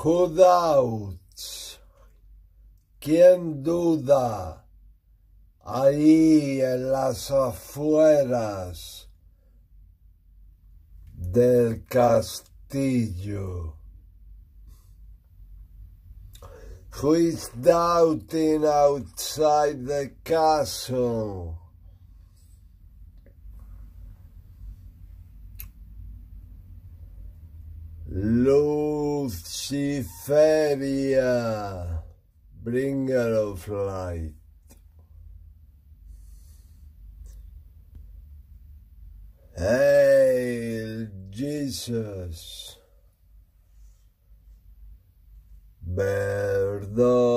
Who doubts? ¿Quién duda? Ahí en las afueras del castillo. Who is doubting outside the castle? Luciferia, bringer of light. Hail Jesus, bird of